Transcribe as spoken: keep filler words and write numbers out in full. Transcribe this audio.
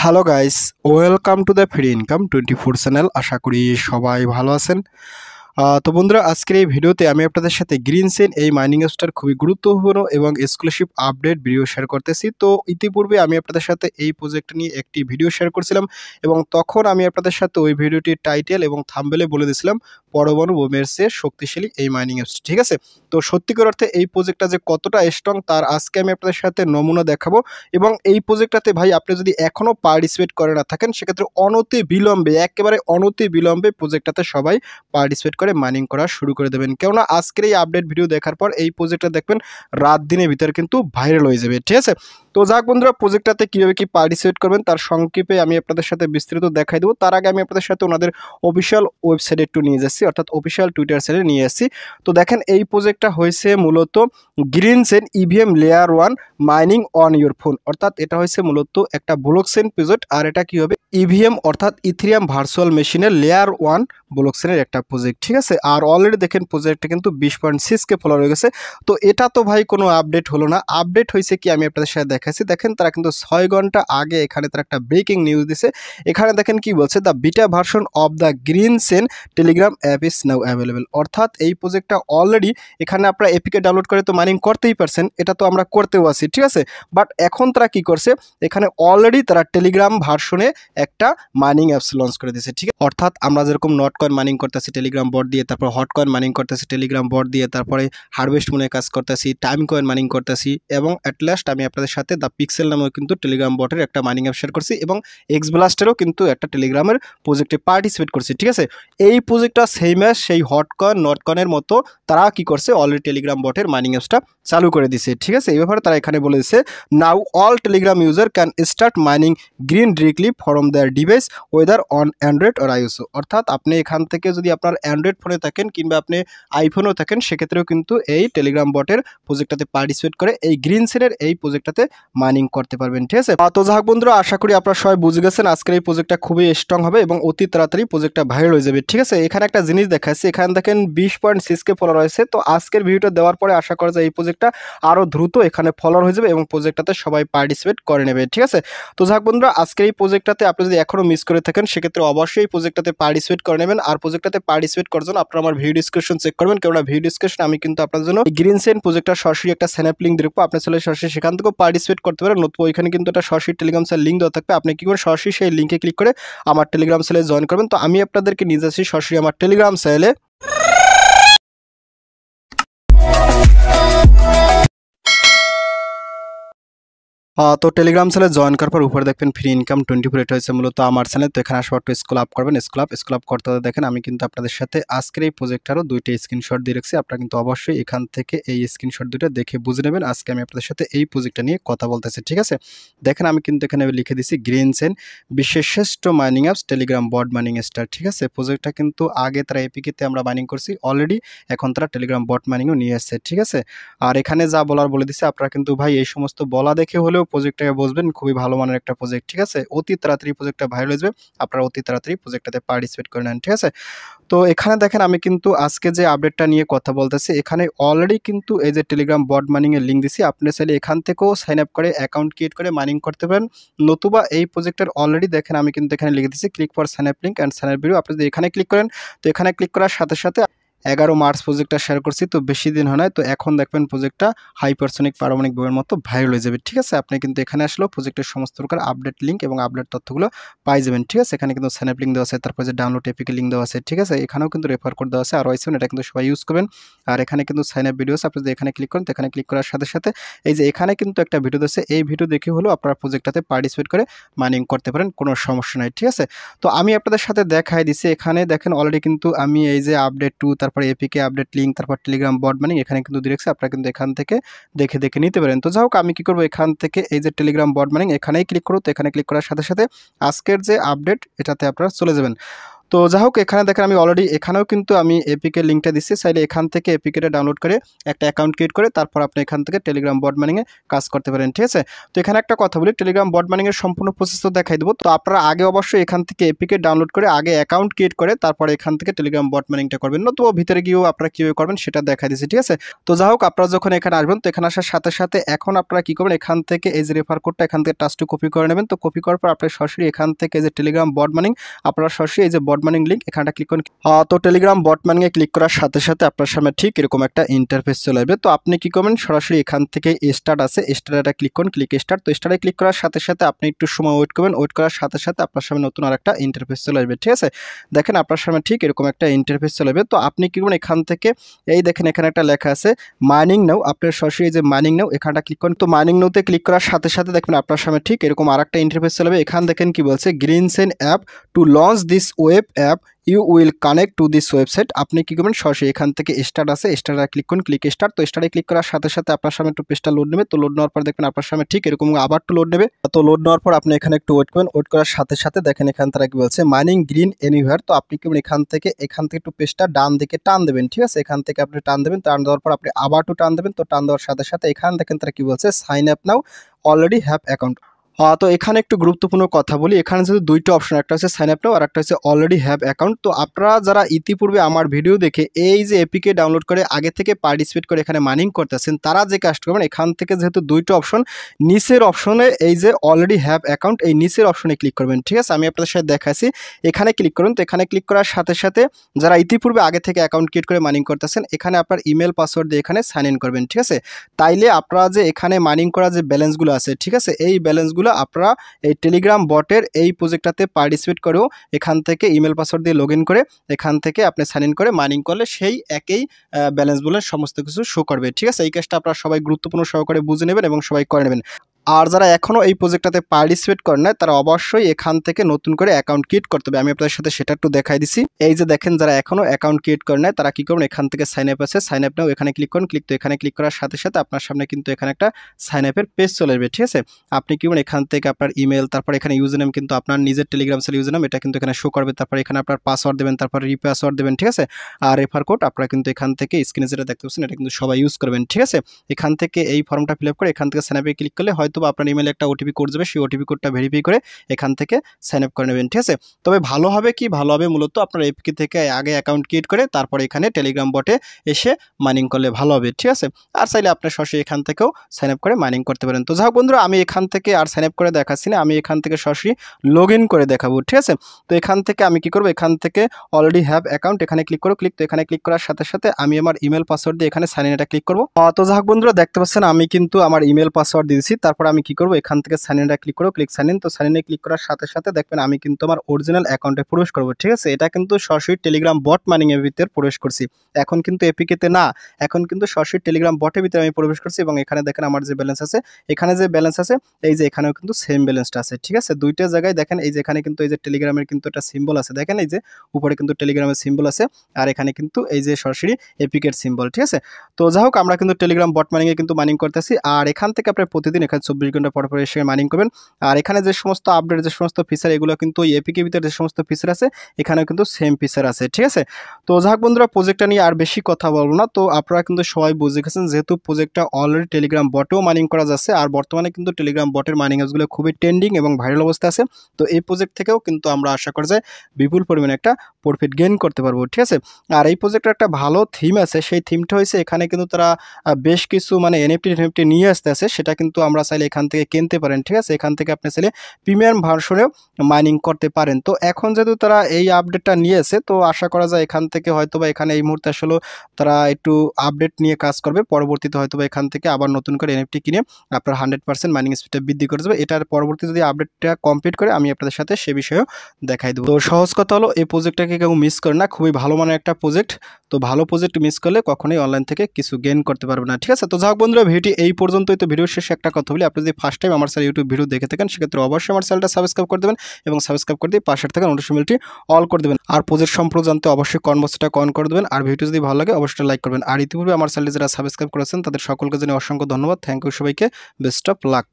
Hello guys, welcome to the free income twenty four channel. আশা করি সবাই ভালো আছেন। আহ, তো বন্ধুরা, আজকের এই ভিডিওতে আমি আপনাদের সাথে গ্রিন সেন এই মাইনিং অ্যাপসটার খুবই গুরুত্বপূর্ণ এবং এক্সক্লুসিভ আপডেট ভিডিও শেয়ার করতেছি। তো ইতিপূর্বে আমি আপনাদের সাথে এই প্রজেক্ট নিয়ে একটি ভিডিও শেয়ার করছিলাম এবং তখন আমি আপনাদের সাথে ওই ভিডিওটির টাইটেল এবং থাম্বনেলে বলে দিয়েছিলাম পরমাণু বোমের চেয়ে শক্তিশালী এই মাইনিং অ্যাপস। ঠিক আছে, তো সত্যিকার অর্থে এই প্রজেক্টটা যে কতটা স্ট্রং তার আজকে আমি আপনাদের সাথে নমুনা দেখাবো। এবং এই প্রজেক্টটাতে ভাই আপনি যদি এখনও পার্টিসিপেট করে না থাকেন সেক্ষেত্রে অনতি বিলম্বে, একেবারে অনতি বিলম্বে প্রজেক্টটাতে সবাই পার্টিসিপেট করে মাইনিং করা শুরু করে দেবেন। কেননা আজকের এই আপডেট ভিডিও দেখার পর এই প্রজেক্টটা দেখবেন রাত দিনের ভিতরে কিন্তু ভাইরাল হয়ে যাবে। ঠিক আছে, তো যাক বন্ধুরা, প্রজেক্টটাতে কীভাবে কি পার্টিসিপেট করবেন তার সংক্ষেপে আমি আপনাদের সাথে বিস্তারিত দেখাই দেবো। তার আগে আমি আপনাদের সাথে ওনাদের অফিসিয়াল ওয়েবসাইটে একটু নিয়ে যাচ্ছি, অর্থাৎ অফিসিয়াল টুইটার সাইটে নিয়ে আসছি। তো দেখেন, এই প্রজেক্টটা হয়েছে মূলত green sen EVM layer one mining on your phone, অর্থাৎ এটা হয়েছে মূলত একটা ব্লকচেন প্রজেক্ট। আর এটা কি হবে, ইভিএম অর্থাৎ ইথেরিয়াম ভার্চুয়াল মেশিনের লেয়ার ওয়ান ব্লকচেনের একটা প্রজেক্ট। ঠিক আছে, আর অলরেডি দেখেন প্রজেক্টটা কিন্তু বিশ পয়েন্ট সিক্স কে ফলোয়ার হয়ে গেছে। তো এটা তো ভাই কোনো আপডেট হলো না, আপডেট হয়েছে কি আমি আপনাদের সাথে দেখাচ্ছি। দেখেন, তারা কিন্তু ছয় ঘন্টা আগে এখানে তারা একটা ব্রেকিং নিউজ দিছে। এখানে দেখেন কি বলছে, the beta version of the green sen telegram app is now available. অর্থাৎ এই প্রজেক্টটা অলরেডি এখানে আপনারা এপিকে ডাউনলোড করে তো মাইনিং করতেই পারছেন, এটা তো আমরা করতেও আছি। ঠিক আছে, বাট এখন তারা কি করছে, এখানে অলরেডি তারা টেলিগ্রাম ভার্সনে একটা মাইনিং অ্যাপস লঞ্চ করে দিয়েছে। ঠিক আছে, অর্থাৎ আমরা যেরকম নট কয়েন মাইনিং করতেছি টেলিগ্রাম বট দিয়ে, তারপর হট কয়েন মাইনিং করতেছি টেলিগ্রাম বট দিয়ে, তারপরে হারভেস্ট মুনে কাজ করতেছি, টাইম কয়েন মাইনিং করতেছি, এবং অ্যাট লাস্ট আমি আপনাদের সাথে দ্য পিক্সেল নামেও কিন্তু টেলিগ্রাম বটের একটা মাইনিং অ্যাপ শেয়ার করছি এবং এক্স ব্লাস্টেরও কিন্তু একটা টেলিগ্রামের প্রজেক্টে পার্টিসিপেট করছি। ঠিক আছে, এই প্রজেক্টটা সেই ম্যাচ সেই হট কয়েন নট কয়েনের মতো তারা কি করছে, অলরেডি টেলিগ্রাম বটের মাইনিং অ্যাপসটা চালু করে দিছে। ঠিক আছে, এই ব্যাপারে তারা এখানে বলে দিচ্ছে, now all telegram user can start mining green directly from their device whether on android আর আইওএসও। অর্থাৎ আপনি এখান থেকে যদি আপনার অ্যান্ড্রয়েড ফোনে থাকেন কিংবা আপনি আইফোনেও থাকেন সেক্ষেত্রেও কিন্তু এই টেলিগ্রাম বটের প্রজেক্টটাতে পার্টিসিপেট করে এই গ্রিন সেনের এই প্রজেক্টটাতে মাইনিং করতে পারবেন। ঠিক আছে, তো যাক বন্ধুরা, আশা করি আপনারা সবাই বুঝে গেছেন আজকের এই প্রজেক্টটা খুবই স্ট্রং হবে এবং অতি তাড়াতাড়ি প্রজেক্টটা ভাইরাল হয়ে যাবে। ঠিক আছে, এখানে একটা জিনিস দেখাচ্ছে, এখানে দেখেন বিশ পয়েন্ট সিক্স কে ফলোয়ার রয়েছে। তো আজকের ভিডিওটা দেওয়ার পরে আশা করা যায় এই প্রজেক্টটা আরও দ্রুত এখানে ফলোয়ার হয়ে যাবে এবং প্রজেক্টটাতে সবাই পার্টিসিপেট করে নেবে। ঠিক আছে, তো যাক বন্ধুরা, আজকের এই প্রজেক্টটাতে আপনি যদি এখনও মিস করে থাকেন সেক্ষেত্রে অবশ্যই এই প্রজেক্টটাতে পার্টিসিপেট করে নেবেন। আর প্রজেক্টটাতে পার্টিসিপেট করার জন্য আপনারা আমার ভিডিও ডিসক্রিপশন চেক করবেন, কেননা ভিডিও ডিসক্রিপশন আমি কিন্তু আপনার জন্য গ্রিন সেন প্রজেক্টটা সরাসরি একটা স্ন্যাপ লিঙ্ক দেখবো, আপনি চলে সরাসরি সেখান থেকেও পার্টিসিপেট করতে পারেন। নতুন ওইখানে কিন্তু একটা সরাসরি টেলিগ্রাম সেল লিঙ্ক দেওয়া থাকবে, আপনি কি করেন সরাসরি সেই লিঙ্কে ক্লিক করে আমার টেলিগ্রাম সেলে জয়েন করবেন। তো আমি আপনাদেরকে নিয়ে যাচ্ছি সরাসরি আমার টেলিগ্রাম সেলে। তো টেলিগ্রাম চ্যানেলে জয়েন করার পর উপরে দেখবেন ফ্রি ইনকাম টোয়েন্টি ফোর, এটা হচ্ছে মূলত আমার চ্যানেল। তো এখানে আসার একটু স্ক্রল আপ করবেন, স্ক্রল আপ স্ক্রল আপ করতে দেখেন আমি কিন্তু আপনাদের সাথে আজকের এই প্রজেক্টারও দুইটা স্ক্রিনশট দিয়ে রাখছি। আপনারা কিন্তু অবশ্যই এখান থেকে এই স্ক্রিনশট দুটো দেখে বুঝে নেবেন আজকে আমি আপনাদের সাথে এই প্রজেক্টটা নিয়ে কথা বলতেছি। ঠিক আছে, দেখেন আমি কিন্তু এখানে লিখে দিছি গ্রিন সেন বিশ্বের শ্রেষ্ঠ mining apps telegram bot mining star. ঠিক আছে, প্রজেক্টটা কিন্তু আগে তারা এপিকেতে আমরা মাইনিং করছি অলরেডি, এখন তারা টেলিগ্রাম বট মাইনিংও নিয়ে আসছে। ঠিক আছে, আর এখানে যা বলার বলে দিচ্ছে, আপনারা কিন্তু ভাই এই সমস্ত বলা দেখে হলেও প্রজেক্টটাকে বুঝবেন খুবই ভালো মানের একটা প্রজেক্ট। ঠিক আছে, অতি তাড়াতাড়ি প্রজেক্টটা ভাইরাল হয়ে যাবে, আপনারা অতি তাড়াতাড়ি প্রজেক্টটাতে পার্টিসিপেট করে নেন। ঠিক আছে, তো এখানে দেখেন আমি কিন্তু আজকে যে আপডেটটা নিয়ে কথা বলতেছি এখানে অলরেডি কিন্তু এই যে টেলিগ্রাম বট মাইনিং এর লিঙ্ক দিছি, আপনি চাইলে এখান থেকেও সাইন আপ করে অ্যাকাউন্ট ক্রিয়েট করে মাইনিং করতে পারেন। নতুবা এই প্রজেক্টের অলরেডি দেখেন আমি কিন্তু এখানে লিখে দিচ্ছি click for sign up link and sign up video. আপনি যদি এখানে ক্লিক করেন তো এখানে ক্লিক করার সাথে সাথে এগারো মার্চ প্রজেক্টটা শেয়ার করছি, তো বেশি দিন হয় না। তো এখন দেখবেন প্রজেক্টটা হাইপারসনিক পারমাণবিক বোমের মতো ভাইরাল হয়ে যাবে। ঠিক আছে, আপনি কিন্তু এখানে আসলেও প্রজেক্টের সমস্ত প্রকার আপডেট লিঙ্ক এবং আপডেট তথ্যগুলো পাই যাবেন। ঠিক আছে, এখানে কিন্তু স্ন্যাপ লিঙ্ক দেওয়া আছে, তারপর যে ডাউনলোড এপিকে লিঙ্ক দেওয়া আছে। ঠিক আছে, এখানেও কিন্তু রেফার কোড দেওয়া আছে আর ওয়াইসেন, এটা কিন্তু সবাই ইউজ করবেন। আর এখানে কিন্তু সাইন আপ ভিডিওস, আপনি যদি এখানে ক্লিক করেন তো এখানে ক্লিক করার সাথে সাথে এই যে এখানে কিন্তু একটা ভিডিও দিচ্ছে, এই ভিডিও দেখে হলেও আপনারা প্রজেক্টটাতে পার্টিসিপেট করে মাইনিং করতে পারেন, কোনো সমস্যা নাই। ঠিক আছে, তো আমি আপনাদের সাথে দেখাই দিচ্ছি, এখানে দেখেন অলরেডি কিন্তু আমি এই যে আপডেট টু, তারপরে এপিকে আপডেট লিঙ্ক, তারপর টেলিগ্রাম বট মাইনিং এখানে কিন্তু দিয়েছে, আপনারা কিন্তু এখান থেকে দেখে দেখে নিতে পারেন। তো যাই হোক, আমি কি করব, এখান থেকে এই যে টেলিগ্রাম বট মাইনিং এখানেই ক্লিক করব। তো এখানে ক্লিক করার সাথে সাথে আজকের যে আপডেট এটাতে আপনারা চলে যাবেন। তো যাই হোক এখানে দেখেন আমি অলরেডি এখানেও কিন্তু আমি এপিকে লিঙ্কটা দিচ্ছি, চাইলে এখান থেকে এপিকেটা ডাউনলোড করে একটা অ্যাকাউন্ট ক্রিয়েট করে তারপর আপনি এখান থেকে টেলিগ্রাম বট মাইনিংয়ে কাজ করতে পারেন, ঠিক আছে। তো এখানে একটা কথা বলি, টেলিগ্রাম বট মাইনিংয়ের সম্পূর্ণ প্রসেস তো দেখাই দেবো। তো আপনারা আগে অবশ্যই এখান থেকে এপিকে ডাউনলোড করে আগে অ্যাকাউন্ট ক্রিয়েট করে তারপরে এখান থেকে টেলিগ্রাম বট মাইনিংটা করবেন, নতুবা ভিতরে গিয়েও আপনারা কীভাবে করবেন সেটা দেখাই দিচ্ছি, ঠিক আছে। তো যাই হোক আপনারা যখন এখানে আসবেন, তো এখানে আসার সাথে সাথে এখন আপনারা কী করবেন, এখান থেকে এই যে রেফার কোডটা এখান থেকে টাচ টু কপি করে নেবেন। তো কপি করার পর আপনার সরাসরি এখান থেকে এই যে টেলিগ্রাম বট মাইনিং, আপনারা সরাসরি এই যে বট মাইনিং লিঙ্ক এখানটা ক্লিক করেন। তো টেলিগ্রাম বট মাইনিংয়ে ক্লিক করার সাথে সাথে আপনার সামনে ঠিক এরকম একটা ইন্টারফেস চলে আসবে। তো আপনি কী করবেন, সরাসরি এখান থেকে স্টার্ট আছে, স্টার্টটা ক্লিক করুন, ক্লিক স্টার্ট। তো স্টার্টে ক্লিক করার সাথে সাথে আপনি একটু সময় ওয়েট করবেন, ওয়েট করার সাথে সাথে আপনার সামনে নতুন আর একটা ইন্টারফেস চলে আসবে, ঠিক আছে। দেখেন আপনার সামনে ঠিক এরকম একটা ইন্টারফেস চলে আসবে। তো আপনি কী করবেন, এখান থেকে এই দেখেন এখানে একটা লেখা আছে মাইনিং নাও, আপনার সরাসরি এই যে মাইনিং নাও এখানটা ক্লিক করেন। তো মাইনিং নাওতে ক্লিক করার সাথে সাথে দেখবেন আপনার সামনে ঠিক এরকম আর একটা ইন্টারফেস চলে আসবে। এখান দেখেন কি বলছে, green sen app to launch this web app you will connect to this website. আপনি কী করবেন, সরাসরি এখান থেকে স্টার্ট আছে, স্টার্টে ক্লিক করুন, ক্লিক স্টার্ট। তো স্টার্টে ক্লিক করার সাথে সাথে আপনার সামনে একটু পেজটা লোড নেবে। তো লোড নেওয়ার পর দেখবেন আপনার সামনে ঠিক এরকম আবার একটু লোড নেবে। তো লোড নেওয়ার পর আপনি এখানে একটু ওয়েট করবেন, ওয়েট করার সাথে সাথে দেখেন এখান তারা কি বলছে মাইনিং গ্রিন এনিওয়্যার। তো আপনি কি এখান থেকে এখান থেকে একটু পেজটা ডান দিকে টান দেবেন, ঠিক আছে। এখান থেকে আপনি টান দেবেন, টান দেওয়ার পর আপনি আবার একটু টান দেবেন। তো টান দেওয়ার সাথে সাথে এখান দেখেন তারা কি বলছে sign up now already have account. তো এখানে একটু গুরুত্বপূর্ণ কথা বলি, এখানে যেহেতু দুইটা অপশন, একটা হচ্ছে সাইন আপ নাও আর একটা হচ্ছে অলরেডি হ্যাভ অ্যাকাউন্ট। তো আপনারা যারা ইতিপূর্বে আমার ভিডিও দেখে এই যে এপিকে ডাউনলোড করে আগে থেকে পার্টিসিপেট করে এখানে মাইনিং করতেছেন, তারা যে কাজটা করবেন, এখান থেকে যেহেতু দুইটা অপশন, নিচের অপশনে এই যে অলরেডি হ্যাভ অ্যাকাউন্ট এই নিচের অপশনে ক্লিক করবেন, ঠিক আছে। আমি আপনাদের সাথে দেখাচ্ছি, এখানে ক্লিক করুন। তো এখানে ক্লিক করার সাথে সাথে যারা ইতিপূর্বে আগে থেকে অ্যাকাউন্ট ক্রিয়েট করে মাইনিং করতেছেন, এখানে আপনার ইমেল পাসওয়ার্ড দিয়ে এখানে সাইন ইন করবেন, ঠিক আছে। তাইলে আপনারা যে এখানে মাইনিং করা যে ব্যালেন্সগুলো আছে, ঠিক আছে, এই ব্যালেন্সগুলো আপনারা এই টেলিগ্রাম বটের এই প্রজেক্টটাতে পার্টিসিপেট করেও এখান থেকে ইমেল পাসওয়ার্ড দিয়ে লগ ইন করে এখান থেকে আপনি সাইন ইন করে মাইনিং করলে সেই একই ব্যালেন্সগুলো সমস্ত কিছু শো করবে, ঠিক আছে। এই কাজটা আপনারা সবাই গুরুত্বপূর্ণ সহকারে বুঝে নেবেন এবং সবাই করে নেবেন। আর যারা এখনও এই প্রজেক্টটাতে পার্টিসিপেট করেন না, তারা অবশ্যই এখান থেকে নতুন করে অ্যাকাউন্ট ক্রিয়েট করতে হবে। আমি আপনাদের সাথে সেটা একটু দেখাই দিচ্ছি। এই যে দেখেন যারা এখনও অ্যাকাউন্ট ক্রিয়েট করেন না, তারা কী করবেন, এখান থেকে সাইন আপ আছে, সাইন আপ নাও এখানে ক্লিক করুন, ক্লিক। তো এখানে ক্লিক করার সাথে সাথে আপনার সামনে কিন্তু এখানে একটা সাইন আপের পেজ চলে আসবে, ঠিক আছে। আপনি কি করবেন, এখান থেকে আপনার ইমেল, তারপর এখানে ইউজার নেম কিন্তু আপনার নিজের টেলিগ্রাম সেল ইউজার নেম, এটা কিন্তু এখানে শো করবে। তারপর এখানে আপনার পাসওয়ার্ড দেবেন, তারপর রিপাসওয়ার্ড দেবেন, ঠিক আছে। আর রেফার কোড আপনারা কিন্তু এখান থেকে স্ক্রিনে যেটা দেখতে পাচ্ছেন এটা কিন্তু সবাই ইউজ করবেন, ঠিক আছে। এখান থেকে এই ফর্মটা ফিল আপ করে এখান থেকে সাইন আপে ক্লিক করলে হয়তো আপনার ইমেলে একটা ওটিপি কোড যাবে, সেই ওটিপি কোডটা ভেরিফাই করে এখান থেকে সাইন আপ করে নেবেন, ঠিক আছে। তবে ভালো হবে কি, ভালো হবে মূলত আপনার এপিকে থেকে আগে অ্যাকাউন্ট ক্রিয়েট করে তারপরে এখানে টেলিগ্রাম বটে এসে মাইনিং করলে ভালো হবে, ঠিক আছে। আর চাইলে আপনার সরাসরি এখান থেকেও সাইন আপ করে মাইনিং করতে পারেন। তো যাই হোক বন্ধুরা, আমি এখান থেকে আর সাইন আপ করে দেখাচ্ছি না, আমি এখান থেকে সরাসরি লগ ইন করে দেখাবো, ঠিক আছে। তো এখান থেকে আমি কি করবো, এখান থেকে অলরেডি হ্যাভ অ্যাকাউন্ট এখানে ক্লিক করো, ক্লিক। তো এখানে ক্লিক করার সাথে সাথে আমি আমার ইমেল পাসওয়ার্ড দিয়ে এখানে সাইন ইন এটা ক্লিক করবো। তো যাই হোক বন্ধুরা, দেখতে পাচ্ছেন আমি কিন্তু আমার ইমেল পাসওয়ার্ড দিয়েছি। তারপর আমি কি করবো, এখান থেকে সাইন ইন এটা ক্লিক করো, ক্লিক সাইন ইন। তো সাইন ইনে ক্লিক করার সাথে সাথে দেখবেন আমি কিন্তু আমার অরিজিনাল অ্যাকাউন্টে প্রবেশ করবো, ঠিক আছে। এটা কিন্তু সরাসরি টেলিগ্রাম বট মাইনিং এর ভিতরে প্রবেশ করছি, এখন কিন্তু এপিকেতে না, এখন কিন্তু সরাসরি টেলিগ্রাম বটের ভিতরে আমি প্রবেশ করছি। এবং এখানে দেখেন আমার যে ব্যালেন্স আছে, এখানে যে ব্যালেন্স আছে এই যে এখানেও কিন্তু সেম ব্যালেন্সটা আছে, ঠিক আছে। দুইটা জায়গায় দেখেন এই যে এখানে কিন্তু এই যে টেলিগ্রামের কিন্তু একটা সিম্বল আছে, দেখেন এই যে উপরে কিন্তু টেলিগ্রামের সিম্বল আছে, আর এখানে কিন্তু এই যে সরাসরি এপিকের সিম্বল, ঠিক আছে। তো যাই হোক আমরা কিন্তু টেলিগ্রাম বট মাইনিং এ কিন্তু মাইনিং করতেছি। আর এখান থেকে আপনি প্রতিদিন এখানে চব্বিশ ঘন্টা পর পর এসে মাইনিং করবেন। আর এখানে যে সমস্ত আপডেট, যে সমস্ত ফিচার, এগুলো কিন্তু ওই এপিকের ভিতরে যে সমস্ত ফিচার আছে এখানেও কিন্তু সেম ফিচার আছে, ঠিক আছে। তো যাই হোক বন্ধুরা, প্রজেক্টটা নিয়ে আর বেশি কথা বলবো না। তো আপনারা কিন্তু সবাই বুঝে গেছেন, যেহেতু প্রজেক্টটা অলরেডি টেলিগ্রাম বটেও মাইনিং করা যাচ্ছে, আর বর্তমানে কিন্তু টেলিগ্রাম বটের মাইনিং অ্যাপসগুলো খুবই ট্রেন্ডিং এবং ভাইরাল অবস্থা আছে। তো এই প্রজেক্ট থেকেও কিন্তু আমরা আশা করি যে বিপুল পরিমাণে একটা প্রফিট গেইন করতে পারবো, ঠিক আছে। আর এই প্রজেক্টের একটা ভালো থিম আছে, সেই থিমটা হয়েছে এখানে কিন্তু তারা বেশ কিছু মানে এনএফটি এনএফটি নিয়ে আসতে আছে, সেটা কিন্তু আমরা চাইলে এখান থেকে কিনতে পারেন, ঠিক আছে। এখান থেকে আপনি চাইলে প্রিমিয়াম ভার্সনেও মাইনিং করতে পারেন। তো এখন যেহেতু তারা এই আপডেটটা নিয়েছে, তো আশা করা যায় এখান থেকে হয়তো বা এখানে এই মুহূর্তে আসলে তারা একটু আপডেট নিয়ে কাজ করবে, পরবর্তীতে হয়তো বা এখান থেকে আবার নতুন করে এনএফটি কিনে আপনার হান্ড্রেড পার্সেন্ট মাইনিং স্পিডটা বৃদ্ধি করে দেবে। এটার পরবর্তী যদি আপডেটটা কমপ্লিট করে আমি আপনাদের সাথে সে বিষয়েও দেখাই দেবো। তো সহজ কথা হলো, এই প্রজেক্টটাকে কেউ মিস করে না, খুবই ভালো মানের একটা প্রজেক্ট। তো ভালো প্রজেক্ট মিস করলে কখনোই অনলাইন থেকে কিছু গেইন করতে পারবে না, ঠিক আছে। তো যাই হোক বন্ধুরা, ভিডিওটি এই পর্যন্তই। তো ভিডিও শেষে একটা কথা বলি, আপনি যদি ফার্স্ট টাইম আমার চ্যানেল ইউটিউব ভিডিও দেখে থাকেন, সেক্ষেত্রে অবশ্যই আমার চ্যানেলটা সাবস্ক্রাইব করে দেবেন এবং সাবস্ক্রাইব করে দিয়ে পাশের থাকা নোটিফিকেশন বেলটি অল করে দেবেন। আর প্রজেক্ট সম্পর্কে জানতে অবশ্যই কনভার্সটা অন করে দেবেন। আর ভিডিও যদি ভালো লাগে অবশ্যই লাইক করবেন। আর ইতিপূর্বে আমার চ্যানেলে যারা সাবস্ক্রাইব করেছেন তাদের সকলকে জানিয়ে অসংখ্য ধন্যবাদ। থ্যাংক ইউ সবাইকে, বেস্ট অফ লাক।